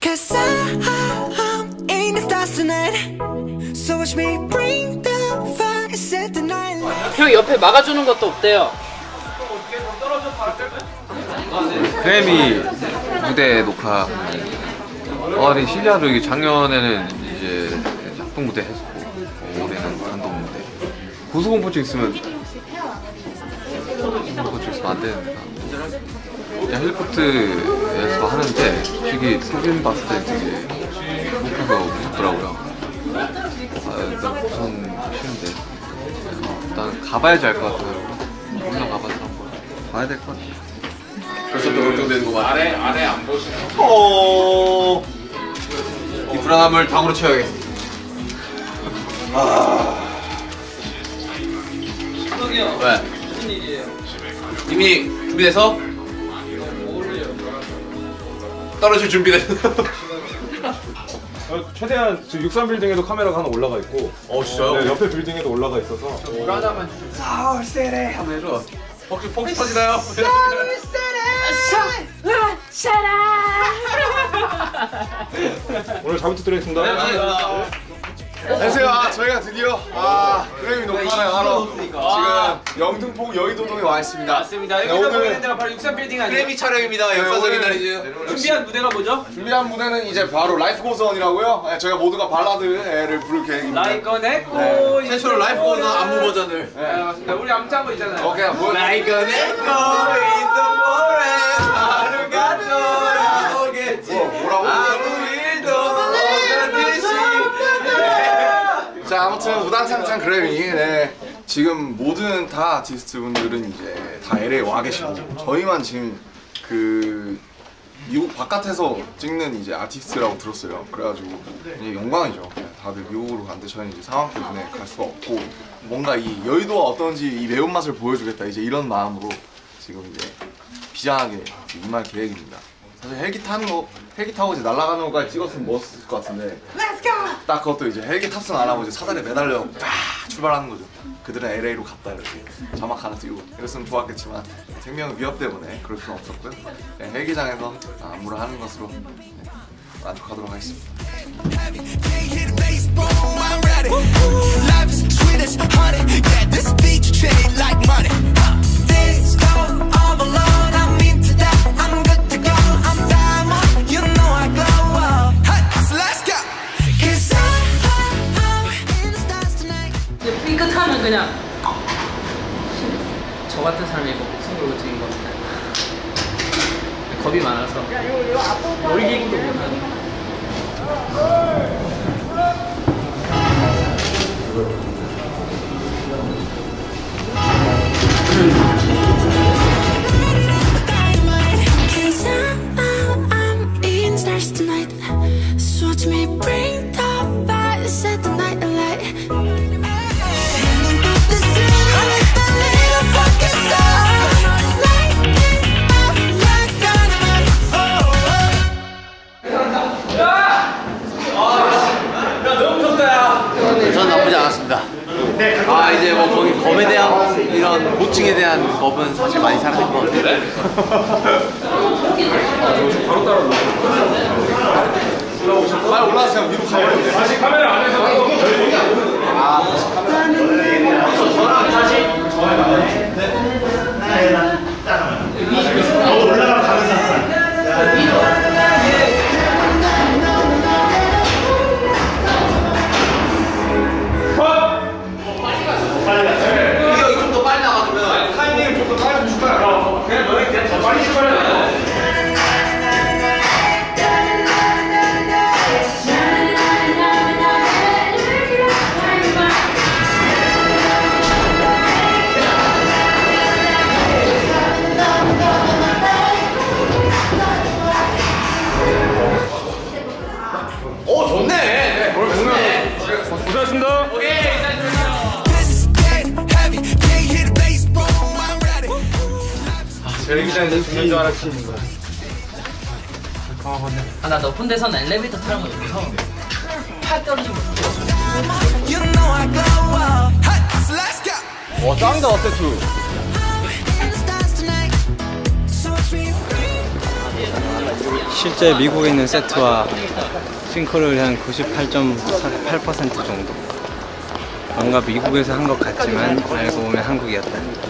Cause I'm in the stars tonight. So watch me bring the fire, set the night light. 형 옆에 막아주는 것도 없대요. 크래미 무대 녹화. 근데 신기하죠. 이게 작년에는 이제 작품 무대 했었고 올해는 단독 무대. 고소공포증 있으면 안 되는데. 그냥 헬리콥터에서 하는데 솔직히 사진 봤을 때 되게 목표가 무섭더라고요. 일단 우선 싫은데 일단 가봐야지 알 것 같아요. 혼자 가봐서 한번 봐야 될 것 같아요. 벌써 또 걱정되는 거 같아. 아래 안 보시네. 이 불안함을 당으로 채워야겠어. 왜? 무슨 일이에요? 이미 준비돼서? 떨어질 준비됐어. 최대한 지금 63빌딩에도 카메라가 하나 올라가 있고 진짜요? 네, 옆에 빌딩에도 올라가 있어서 물 하나만 주세요. 서울세례 한번 해줘. 폭죽 터지나요? 오늘 잘 부탁드리겠습니다. 안녕하세요. 저희가 드디어 크래미 녹화를 하러 지금 영등포 여의도동에 와 있습니다. 맞습니다. 여기서 보이는 데가 바로 63빌딩 아니에요? 크래미 촬영입니다. 역사적인 날이죠. 준비한 무대가 뭐죠? 준비한 무대는 이제 바로 라이프 고즈온이라고요. 저희가 모두가 발라드를 부를 계획입니다. 라이건 했고 최초로 라이브 버전 안무 버전을. 네 맞습니다. 우리 안무 짠거 있잖아요. 오케이, 뭐 라이건 했고 in the forest 하루가 돌아오겠지. 뭐라고? 아무 일도 없는 듯이. 자, 아무튼 우당탕탕 그래미. 네. 지금 모든 다 아티스트 분들은 이제 다 LA 와 계시고 저희만 지금 그 미국 바깥에서 찍는 이제 아티스트라고 들었어요. 그래가지고 이제 영광이죠. 다들 미국으로 가는데 저희는 이제 상황 때문에 갈 수가 없고 뭔가 이 여의도가 어떤지 이 매운맛을 보여주겠다 이제 이런 마음으로 지금 이제 비장하게 임할 계획입니다. 사실 헬기 타고 이제 날아가는 거까지 찍었으면 멋있을 것 같은데 딱 그것도 이제 헬기 탑승 안 하고 이제 사다리에 매달려 출발하는 거죠. 그들은 LA로 갔다 이렇게 자막 하나 띄우고 이랬으면 좋았겠지만 생명 위협 때문에 그럴 수는 없었고요. 네, 헬기장에서 안무를 하는 것으로 만족하도록 하겠습니다. 삐끗하면 그냥 저 같은 사람이 목숨 걸고 찍은 겁니다. 겁이 많아서 놀이기구도 못하는. 전 나쁘지 않았습니다. 이제 뭐 거기 검에 대한 이런 고증에 대한 겁은 사실 많이 사라진 것 같아요. 바로 따라 빨리 올라왔어요. 위로 가버렸는데 다시 카메라 안에서 저랑 다시 올라가는 사람 좋네. 고생하셨습니다. 헬기장에서 죽는 줄 알았지. 나 높은 데서는 엘리베이터 타는 거 무서워. 팔 떨어지면 와 짱이다 세트. 실제 미국에 있는 세트와 싱크로율이 한 98.8% 정도. 뭔가 미국에서 한 것 같지만 알고 보면 한국이었다.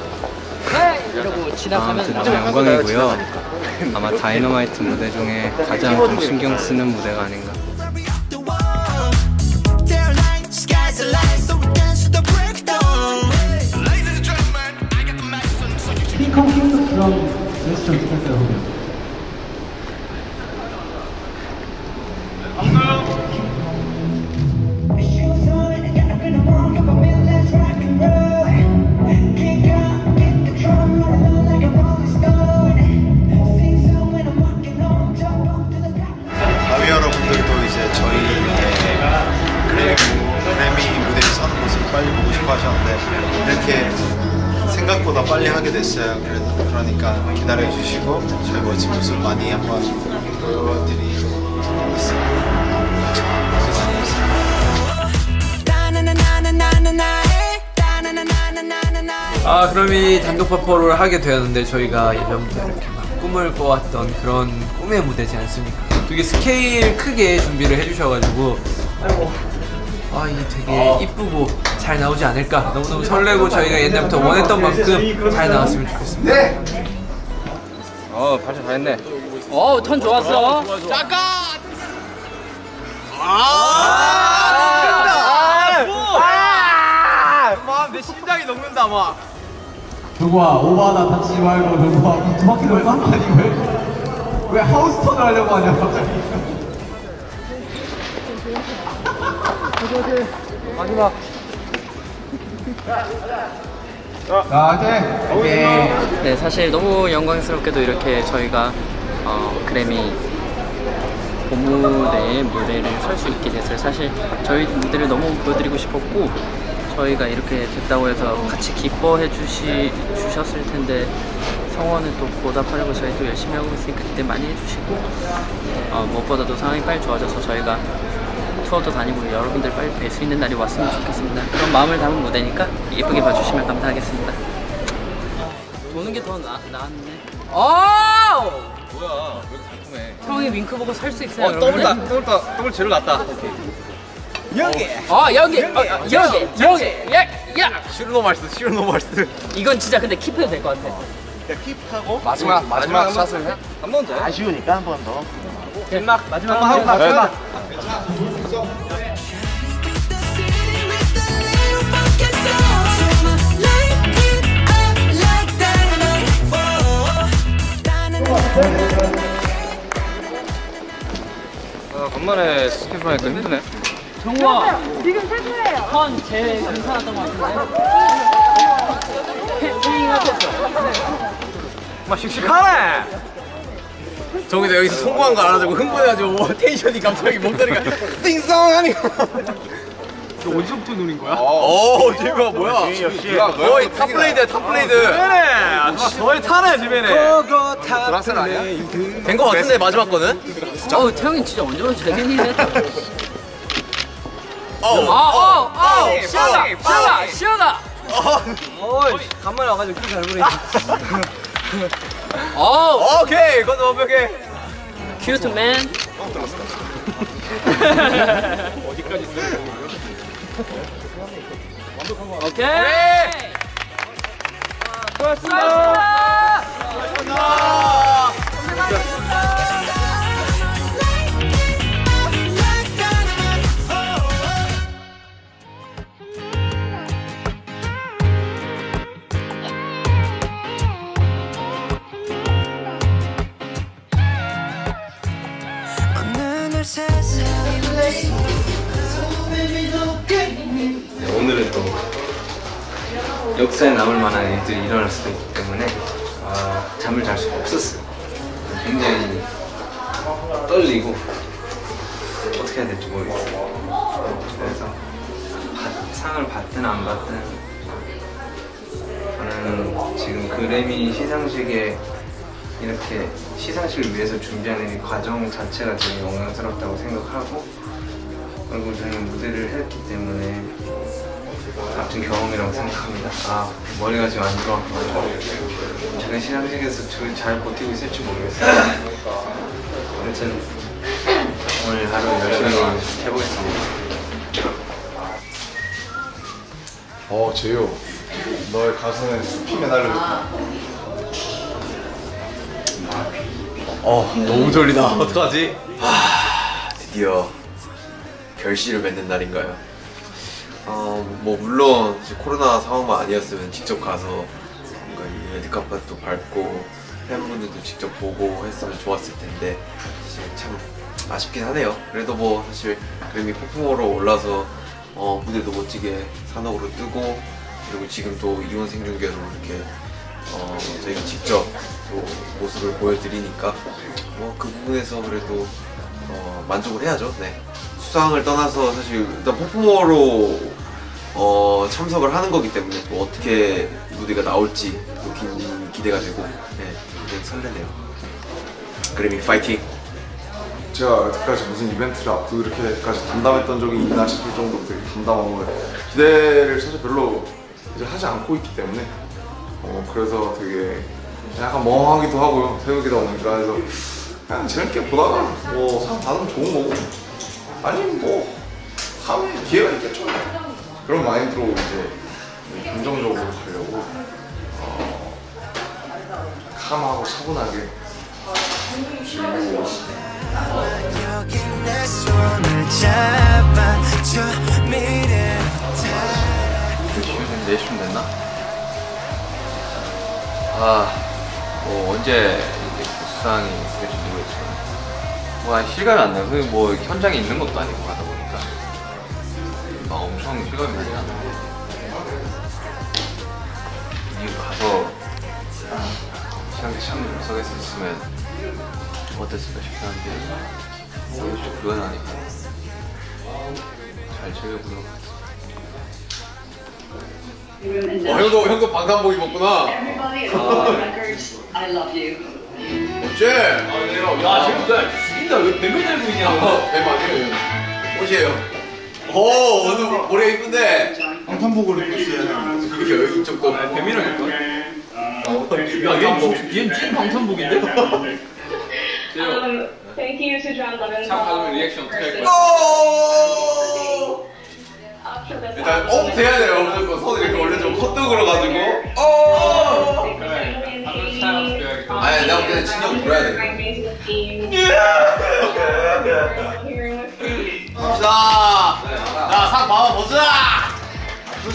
아무튼 너무 영광이고요. 아마 다이너마이트 무대 중에 가장 좀 신경 쓰는 무대가 아닌가. 가위 여러분들도 이제 저희의 그래미 무대에 서는 모습 빨리 보고 싶어 하셨는데 이렇게 생각보다 빨리 하게 됐어요. 그러니까 기다려 주시고 저희 멋진 모습 많이 한번 보여드리도록 하겠습니다. 그럼 이 단독 퍼포를 하게 되었는데 저희가 예전부터 이렇게 막 꿈을 꿔왔던 그런 꿈의 무대지 않습니까? 되게 스케일 크게 준비를 해주셔가지고 이게 되게 이쁘고 잘 나오지 않을까 너무너무 설레고 저희가 옛날부터 원했던 만큼 잘 나왔으면 좋겠습니다. 발전 잘했네. 턴 좋았어. 내 심장이 녹는다 막. 경구아 오버하다 다치지 말고 경구아 두 바퀴 돌고 한 거 아니고 왜 하우스턴을 하려고 하냐 갑자기. 마지막. 자, 오케이. 네, 사실 너무 영광스럽게도 이렇게 저희가 그래미 본무대의 무대를 설 수 있게 됐어요. 사실 저희 무대를 너무 보여드리고 싶었고 저희가 이렇게 됐다고 해서 같이 기뻐해 주셨을 텐데 성원을 또 보답하려고 저희 또 열심히 하고 있으니까 기대 많이 해주시고 무엇보다도 상황이 빨리 좋아져서 저희가 투어도 다니고 여러분들 빨리 뵐 수 있는 날이 왔으면 좋겠습니다. 그런 마음을 담은 무대니까 예쁘게 봐주시면 감사하겠습니다. 도는 게 더 나았네. 뭐야? 왜 이렇게 달콤해? 형이 윙크 보고 살 수 있어요. 더블 제로 났다. 여기. 시루노 말스. 이건 진짜 근데 킵해도 될 것 같아. 킵하고 마지막 샷을 해? 한 번 더. 아쉬우니까 한 번 더. 마지막 하고 가. 간만에 스케줄 하니까 힘드네. 정우아, 지금 세수해요. 턴 제일 괜찮았던 것 같은데? 페이잉 어땠어? 막 씩씩하네. 정우도 여기서 성공한 거 알아주고 흥분해가지고 텐션이 갑자기 목소리가 띵성하니. 너 어디서부터 노린 거야? 지금 뭐야? 거의 탑블레이드야, 탑블레이드. 그래, 거의 타네, 지면에. 드라슨 아니야? 된 거 같은데, 마지막 거는? 태형이 진짜 언제 봐도 재밌네. 시원하다. 간만에 와가지고 잘 부르니. 오케이, 그건 완벽해. 큐트맨. 어디까지 쓰는 오케이. 고맙습니다. 오늘은 또 역사에 남을 만한 일들이 일어날 수도 있기 때문에 잠을 잘 수가 없었어요. 굉장히 떨리고 어떻게 해야 될지 모르겠어요. 그래서 상을 받든 안 받든 저는 지금 그래미 시상식에 이렇게 시상식을 위해서 준비하는 이 과정 자체가 되게 영광스럽다고 생각하고 그리고 저는 무대를 했기 때문에 값진 경험이라고 생각합니다. 머리가 지금 안 들어와가지고 제가 시상식에서 잘 버티고 있을지 모르겠어요. 아무튼 오늘 하루 열심히 해보겠습니다. 재효, 너의 가슴에 숲이 매달려. 너무 졸리다. 어떡하지? 드디어 결실을 맺는 날인가요? 뭐 물론 이제 코로나 상황만 아니었으면 직접 가서 뭔가 이 레드카펫도 밟고 팬분들도 직접 보고 했으면 좋았을 텐데 사실 참 아쉽긴 하네요. 그래도 뭐 사실 그래미 폭풍으로 올라서 무대도 멋지게 산업으로 뜨고 그리고 지금 또 이혼 생중계로 이렇게 저희가 직접 또 모습을 보여드리니까 뭐 그 부분에서 그래도 만족을 해야죠. 네. 수상을 떠나서 사실 일단 퍼포머로 참석을 하는 거기 때문에 또 어떻게 무대가 나올지 또 기대가 되고 네, 굉장히 설레네요. 그래미 파이팅! 제가 여태까지 무슨 이벤트를 앞두고 이렇게까지 담담했던 적이 있나 싶을 정도로 되게 담담하고 기대를 사실 별로 이제 하지 않고 있기 때문에 그래서 되게 약간 멍하기도 하고요. 새우기다 보니까 그래서 그냥 재밌게 보다가 뭐 상 받으면 좋은 거고 아니면 뭐 다음에 기회가 있겠죠. 그런 마인드로 이제 긍정적으로 가려고 캄하고 차분하게 즐기고 있습니다. 내시면 됐나? 뭐 언제 이제 수상이 될지 모르겠지만 뭐 실감이 안 나요. 뭐 현장에 있는 것도 아니고 하다 보니까 막 엄청 실감이 나지 않는데 이 가서 시상식석에 있으면 어땠을까 싶긴 한데 역시 그건 아니고 잘 즐겨보도록 하겠습니다. 형도 방탄복 입었구나. 어째? 야 재밌다. 죽인다. 왜 뱀을 달고 있냐? 뱀 아니에요. 옷이에요. 오늘 머리가 이쁜데. 방탄복을 입고 있어야 되는 거지. 그게 이쪽도 뱀이라니까. 얘는 찐 방탄복인데? Thank you to John Levin. 상 받으면 리액션 어떻게 할 거야? 일단 돼야 돼요. 무조건 손을 이렇게 올려주고 콧등으로 가지고 아니 내가 그냥 진영 불어야 돼. 갑시다. 야상 받아보자. 그러지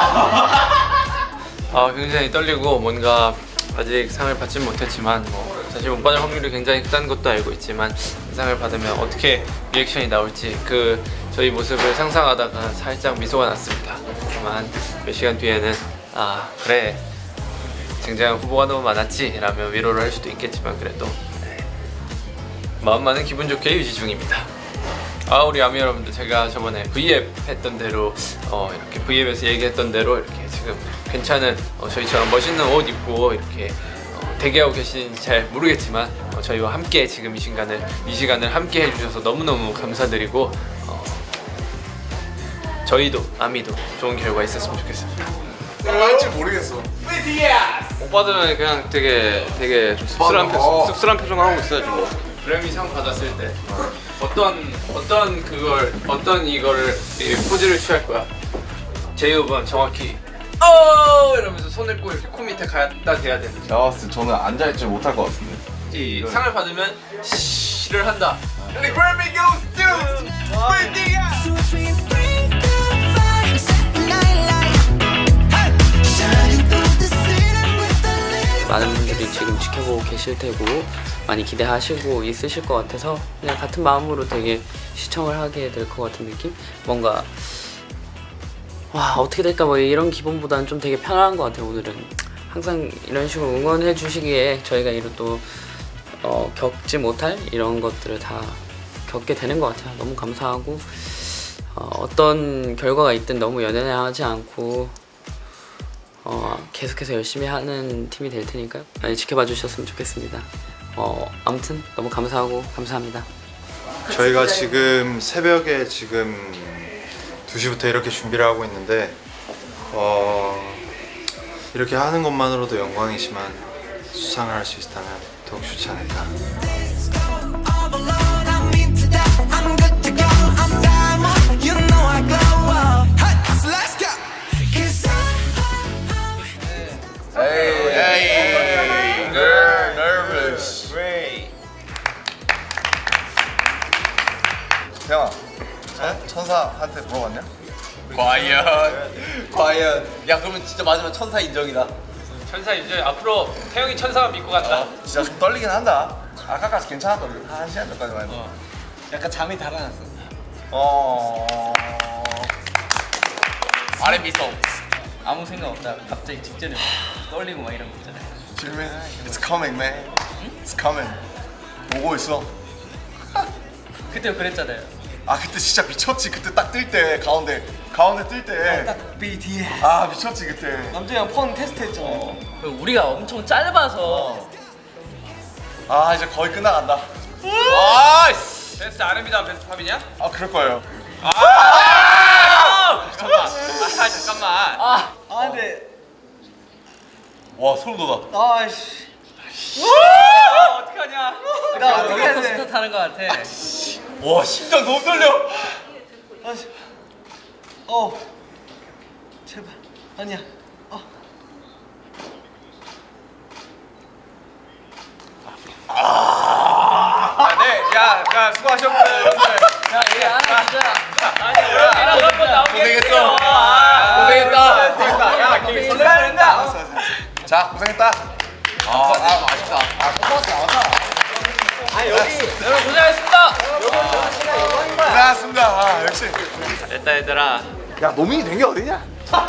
마. 굉장히 떨리고 뭔가 아직 상을 받진 못했지만 뭐 사실 못 받을 확률이 굉장히 크다는 것도 알고 있지만 상을 받으면 어떻게 리액션이 나올지 저희 모습을 상상하다가 살짝 미소가 났습니다. 다만 몇 시간 뒤에는 그래 굉장한 후보가 너무 많았지 라며 위로를 할 수도 있겠지만 그래도 마음만은 기분 좋게 유지 중입니다. 우리 아미 여러분들, 제가 저번에 V앱 했던 대로 이렇게 V앱에서 얘기했던 대로 이렇게 지금 괜찮은 저희처럼 멋있는 옷 입고 이렇게 대기하고 계신지 잘 모르겠지만 저희와 함께 지금 이 시간을 함께 해주셔서 너무너무 감사드리고 저희도 아미도 좋은 결과 있었으면 좋겠습니다. 할지 모르겠어. 못 받으면 그냥 되게 씁쓸한 표정 하고 있어야지 뭐. 그래미 상 받았을 때 어떤 이거를 포즈를 취할 거야? 제이홉은 정확히 이러면서 손을 꼭 이렇게 코 밑에 갖다 대야 돼. 제가 봤을 때 저는 앉아있지 못할 것 같은데. 이 상을 받으면 시를 한다. And the Grammy goes to Britney. 많은 분들이 지금 지켜보고 계실 테고 많이 기대하시고 있으실 것 같아서 그냥 같은 마음으로 되게 시청을 하게 될 것 같은 느낌? 뭔가 와 어떻게 될까 뭐 이런 기분보다는 좀 되게 편안한 것 같아요. 오늘은 항상 이런 식으로 응원해 주시기에 저희가 이런 또 겪지 못할 이런 것들을 다 겪게 되는 것 같아요. 너무 감사하고 어떤 결과가 있든 너무 연연하지 않고 계속해서 열심히 하는 팀이 될 테니까요. 많이 지켜봐 주셨으면 좋겠습니다. 아무튼 너무 감사하고 감사합니다. 저희가 지금 새벽에 지금 2시부터 이렇게 준비를 하고 있는데 이렇게 하는 것만으로도 영광이지만 수상을 할 수 있다면 더욱 좋지 않을까. 태영아, 천사한테 물어봤냐? 과연. 야 그러면 진짜 맞으면 천사 인정이다. 천사 이제 앞으로 태영이 천사만 믿고 간다. 진짜 좀 떨리긴 한다. 아까까지 괜찮았거든. 한 시간 전까지만 해도. 약간 잠이 달아났어. R&B 송 아무 생각 없다 갑자기 직전에 떨리고 막 이런 거 있잖아요. 지금 It's coming, man. It's coming. 오고 있어. 그때 그랬잖아요. 아 그때 진짜 미쳤지. 그때 딱 뜰 때 가운데 뜰 때. 딱 BTS. 아 미쳤지 그때. 남준이 형 폰 테스트 했잖아. 우리가 엄청 짧아서 아 이제 거의 끝나간다. 아이씨. 베스트 R&B다 베스트 팝이냐? 아 그럴 거예요. 잠깐만. 근데 와 소름 돋아. 아이씨. 어떡하냐? 나 어떻게 해서 스타트 하는 거 같아. 와 심장 너무 떨려. 아이씨. 제발 아니야. 야 수고하셨고. 야, 얘 하나 진짜. 고생했어. 고생했다. 야, 설레는다. 자 고생했다. 맛있다. 여러분 고생하셨습니다. 고생하셨습니다. 아 역시. 됐다 얘들아. 야 노민이 된 게 어디냐?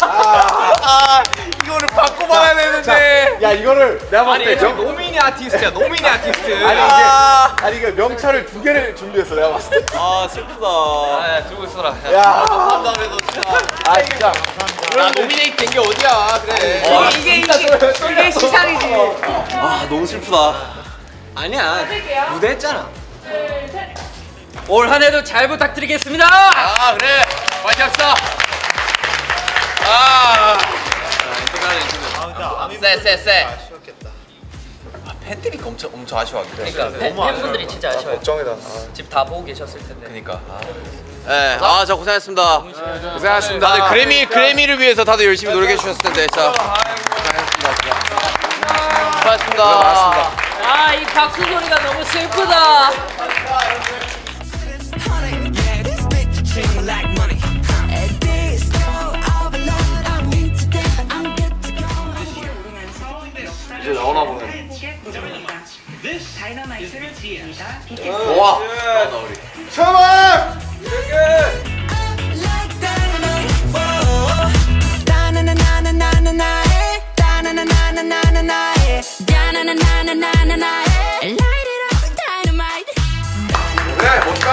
이거를 바꿔봐야 되는데. 야 이거를 내가 봤을 때 노미니 아티스트야. 노미니 아티스트. 아니 이게 명찰을 2개를 준비했어 내가 봤을 때. 슬프다. 들고 있어라. 야. 감사합니다 너 진짜. 진짜. 나 노미네이트 된 게 어디야? 그래. 이게 시상이지. 너무 슬프다. 아니야. 무대 했잖아. 올 한 해도 잘 부탁드리겠습니다. 그래. 파이팅 합시다. 쎄. 팬들이 엄청 아쉬워하겠다. 그러니까 팬분들이 진짜 아쉬워요. 걱정이다. 집 다 보고 계셨을 텐데. 그러니까. 네, 저 고생하셨습니다. 고생하셨습니다. 다들 그래미를 위해서 다들 열심히 노력해 주셨을 텐데, 자. 고생하셨습니다. 아, 이 박수 소리가 너무 슬프다. Yeah, this bitch treat like money. At this go overload. I'm in today. I'm good to go. 이제 나오나 보네. 다이너마이트를 드립니다. 와. 샤만! Like dynamite. Whoa. Da-na-na-na-na-na-na-na. Da-na-na-na-na-na-na. Da-na-na-na-na-na-na. Light it up, dynamite. 그래 멋있다.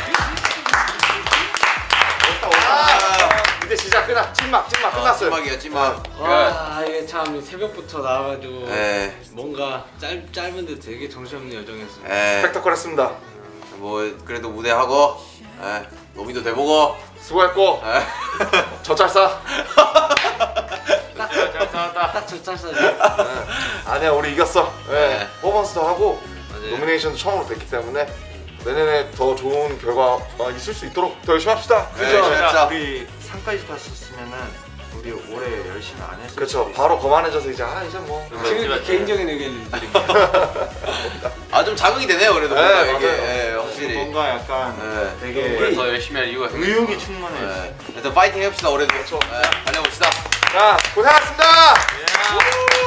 이제 시작 끝나. 찐막 끝났어요. 찐막. 이게 참 새벽부터 나와가지고 네. 뭔가 짧은데 되게 정신없는 여정이었어요. 스펙터클했습니다. 뭐 그래도 무대하고, 노미도 돼보고. 수고했고. 젖잘싸. 딱 젖잘싸. 아니야 우리 이겼어. 네. 퍼포먼스도 하고 맞아요. 노미네이션도 처음으로 됐기 때문에 내년에 더 좋은 결과가 있을 수 있도록 더 열심히 합시다. 그죠? 우리 상까지 탔었으면은 우리 올해 열심히 안 했을 그렇죠. 바로 거만해져서 이제 이제 뭐. 개인적인 의견을 좀 자극이 되네요, 그래도. 네, 이게. 맞아요. 확실히. 뭔가 약간 되게 더 열심히 할 이유가 생겼어. 의욕이 충만해. 일단 파이팅 해봅시다, 올해도. 달려봅시다. 자 고생하셨습니다.